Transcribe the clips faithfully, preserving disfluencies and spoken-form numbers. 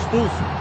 expulso.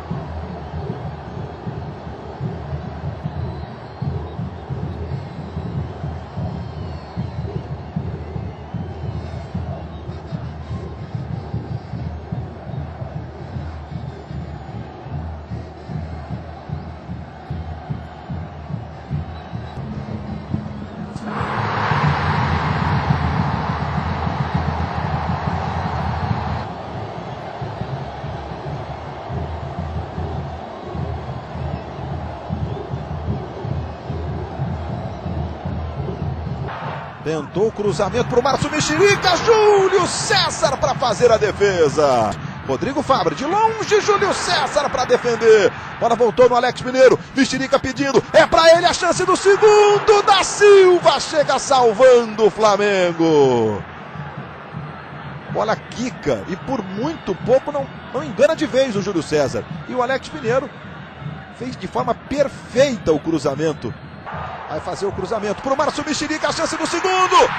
Tentou o cruzamento para o Márcio Mexerica, Júlio César para fazer a defesa. Rodrigo Fabre, de longe, Júlio César para defender. Bola voltou no Alex Mineiro, Mexerica pedindo, é para ele a chance do segundo, da Silva chega salvando o Flamengo. Bola quica e por muito pouco não, não engana de vez o Júlio César. E o Alex Mineiro fez de forma perfeita o cruzamento. Vai fazer o cruzamento para o Márcio Mexerica, a chance do segundo. Gol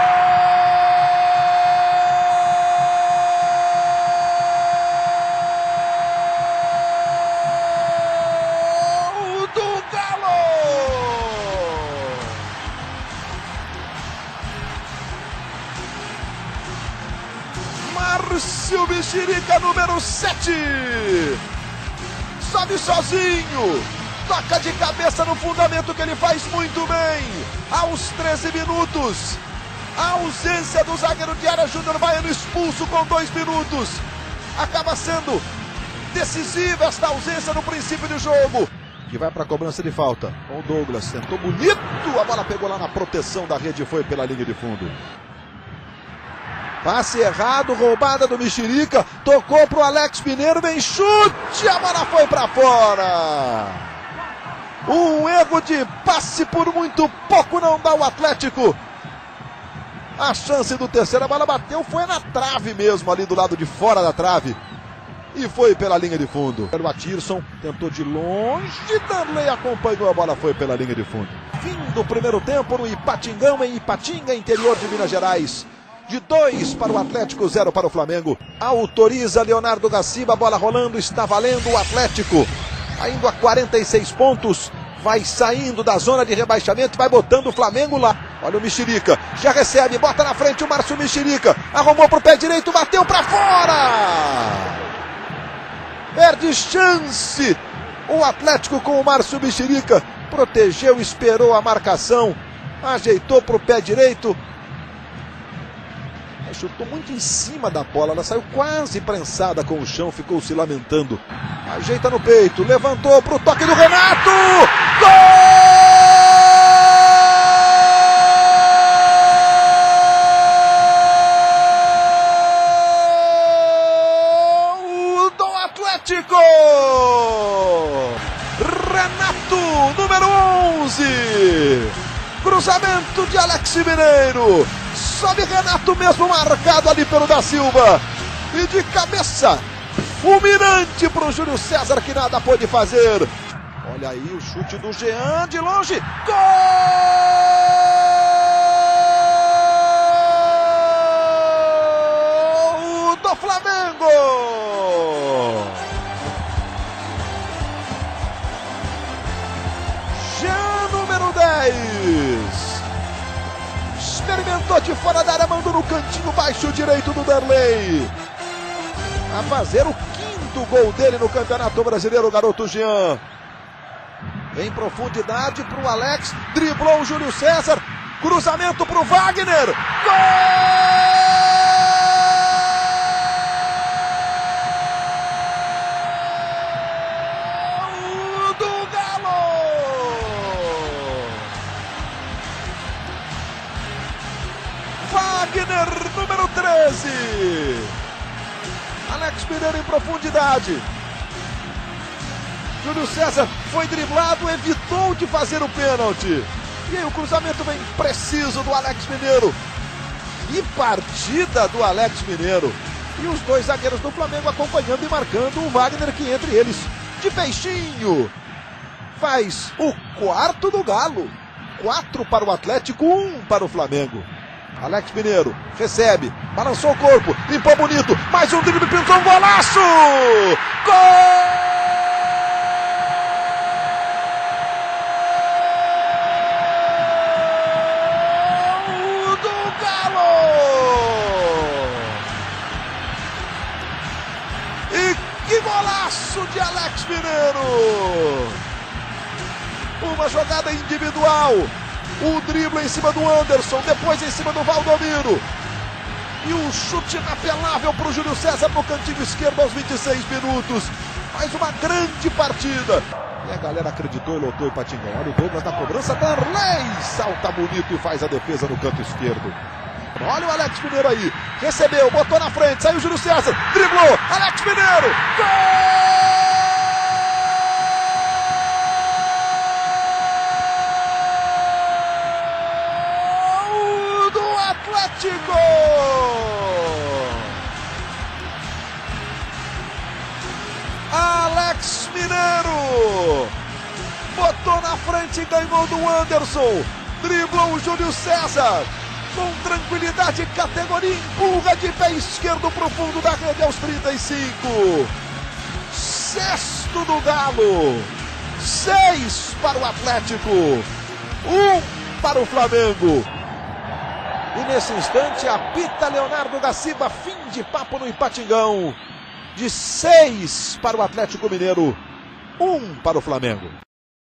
do Galo! Márcio Mexerica, número sete. Sobe sozinho. Toca de cabeça no fundamento que ele faz muito bem. Aos treze minutos. A ausência do zagueiro de área, Júnior Baiano, expulso com dois minutos. Acaba sendo decisiva esta ausência no princípio do jogo. Que vai para a cobrança de falta. O Douglas tentou bonito. A bola pegou lá na proteção da rede e foi pela linha de fundo. Passe errado, roubada do Mexerica. Tocou para o Alex Mineiro. Vem chute. A bola foi para fora. Um erro de passe por muito pouco não dá o Atlético. A chance do terceiro, a bola bateu, foi na trave mesmo, ali do lado de fora da trave. E foi pela linha de fundo. O Atirson tentou de longe, Darley acompanhou, a bola foi pela linha de fundo. Fim do primeiro tempo no Ipatingão, em Ipatinga, interior de Minas Gerais. De dois para o Atlético, zero para o Flamengo. Autoriza Leonardo Gaciba, bola rolando, está valendo o Atlético. Indo a quarenta e seis pontos, vai saindo da zona de rebaixamento, vai botando o Flamengo lá. Olha o Mexerica, já recebe, bota na frente o Márcio Mexerica, arrumou para o pé direito, bateu para fora. Perde chance. O Atlético com o Márcio Mexerica, protegeu, esperou a marcação, ajeitou para o pé direito. Chutou muito em cima da bola, ela saiu quase prensada com o chão, ficou se lamentando. Ajeita no peito, levantou para o toque do Renato! Gol do Atlético! Renato, número onze! Cruzamento de Alex Mineiro! Sobe Renato mesmo, marcado ali pelo da Silva. E de cabeça, o mirante para o Júlio César, que nada pôde fazer. Olha aí o chute do Jean de longe. Gol do Flamengo! Jean, número dez. Experimentou de fora da área, mandou no cantinho baixo direito do Darley. A fazer o quinto gol dele no Campeonato Brasileiro, o garoto Jean. Em profundidade para o Alex, driblou o Júlio César, cruzamento para o Wagner. Gol do Galo! Wagner, número treze. Alex Mineiro em profundidade. Júlio César foi driblado, evitou de fazer o pênalti. E aí o cruzamento vem preciso do Alex Mineiro. E partida do Alex Mineiro. E os dois zagueiros do Flamengo acompanhando e marcando o Wagner, que entre eles, de peixinho, faz o quarto do Galo. Quatro para o Atlético, um para o Flamengo. Alex Mineiro recebe, balançou o corpo, limpou bonito, mais um drible, pintou um golaço! Gol do Galo! E que golaço de Alex Mineiro! Uma jogada individual, o drible em cima do Anderson, depois em cima do Valdomiro. E um chute inapelável para o Júlio César no cantinho esquerdo aos vinte e seis minutos. Mais uma grande partida. E a galera acreditou e lotou o Ipatingão. Olha o Douglas na cobrança, Darley salta bonito e faz a defesa no canto esquerdo. Olha o Alex Mineiro aí, recebeu, botou na frente, saiu o Júlio César, driblou, Alex Mineiro, gol! Atlético! Alex Mineiro botou na frente e ganhou do Anderson, driblou o Júlio César com tranquilidade e categoria, empurra de pé esquerdo para o fundo da rede aos trinta e cinco. Sexto do Galo, seis para o Atlético, um para o Flamengo. E nesse instante apita Leonardo Gaciba, fim de papo no Ipatingão. De seis para o Atlético Mineiro, um para o Flamengo.